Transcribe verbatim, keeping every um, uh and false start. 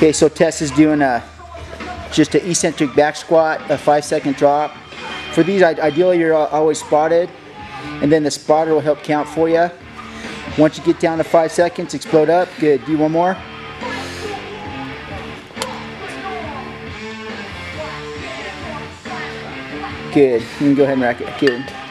Okay, so Tess is doing a just an eccentric back squat, a five second drop. For these, ideally you're always spotted, and then the spotter will help count for you. Once you get down to five seconds, explode up. Good. Do one more. Good. You can go ahead and rack it. Good.